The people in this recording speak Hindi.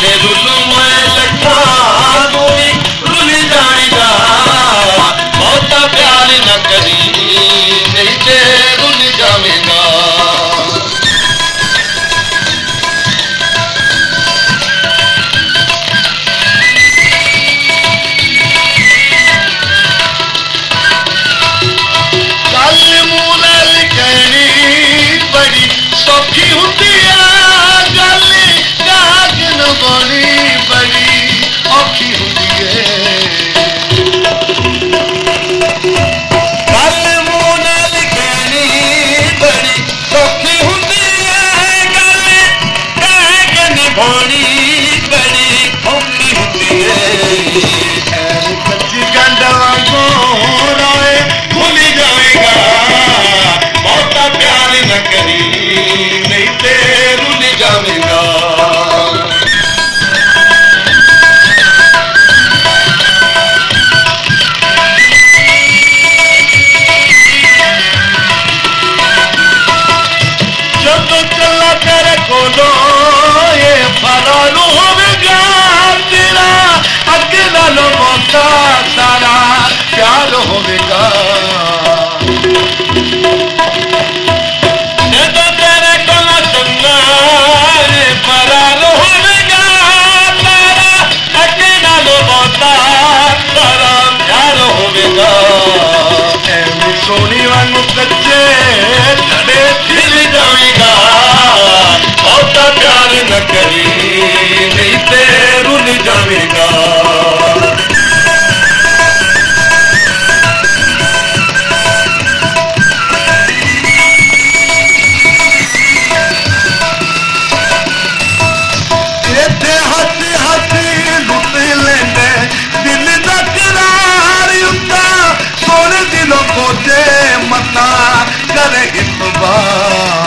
रुल मोए लखा तू भी रुल जाएगा बहुता प्यार न करी नहीं ते रुल जाएगा सौखी होती है गल गाग नभानी बड़ी औखी होती है गल मुंह नाल कहनी बड़ी सौखी होती है गल गाग नभानी बड़ी औखी होती है कच्ची गंड वांगू रोए भूल जाएगा बहुता प्यार न करी नहीं ते रुल जाएगा जब चला तेरे कोलो ये फरारू होगा तेरा अगे नालो मौका सारा प्यार होगा सोनी वांगू कच्चे धड़े फिर जाएगा बहुता प्यार न करी नहीं ते रुल जाएगा इत्थे हसी हसी लुट लेंदे दिल दा करार उता सोने दिलों को जे मता करे इतबार